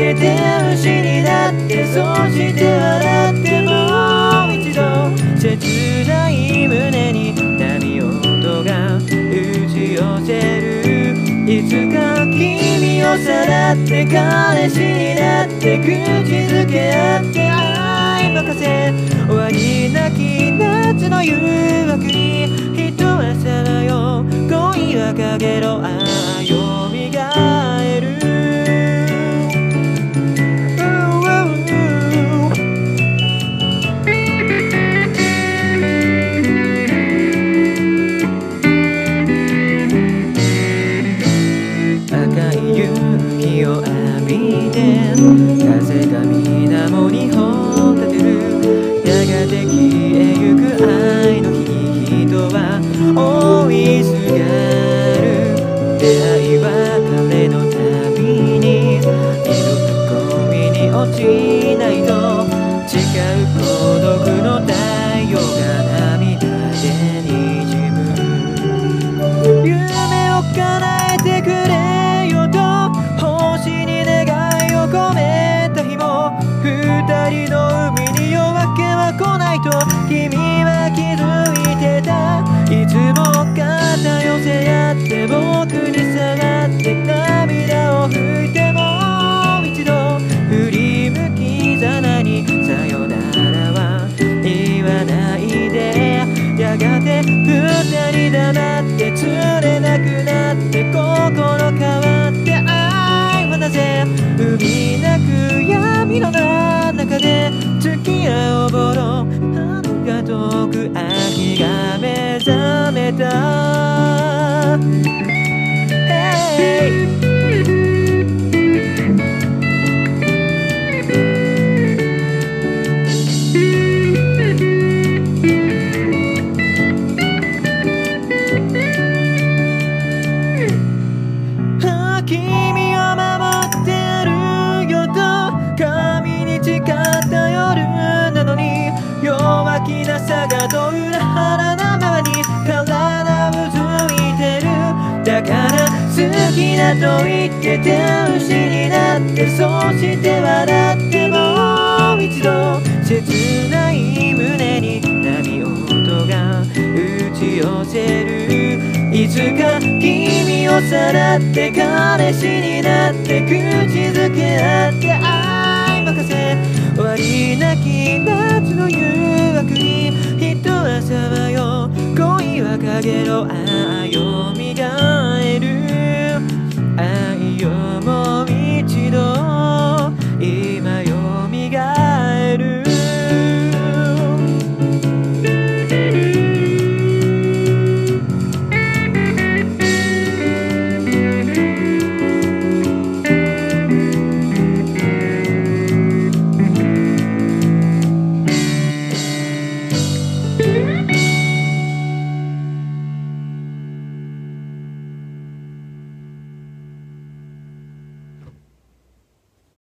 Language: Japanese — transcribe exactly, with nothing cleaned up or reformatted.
てて牛になってそして笑ってもう一度切ない胸に波音が打ち寄せるいつか君をさらって彼氏になって口づけ合って愛任せ終わりなき夏の誘惑に人はさまよ恋はかげろああよみがえる赤い夕日を浴びて風が水面に帆立てるやがて消えゆく愛の人は追いすがる出会い別れのたびに二度と恋に落ちないと誓う孤独の太陽が涙でにじむ夢を叶えてくれよと星に願いを込めた日も二人の海に夜明けは来ないと君は気づいてたいつも肩寄せ合って僕に下がって涙を拭いてもう一度振り向きざまにさよならは言わないでやがて二人黙って釣れなくなって心変わって愛はなぜ海なく闇の中で付き合うぼろ春が遠く秋が目覚めた、hey!君を守ってるよと髪に誓った夜なのに弱気なさがと裏腹なままに体うずいてるだから好きだと言ってて牛になってそして笑ってもう一度切ない胸に波音が打ち寄せるいつか君をさらって彼氏になって口づけ合って愛任せ終わりなき夏の誘惑に人はさまよ恋はかげろああよみがえる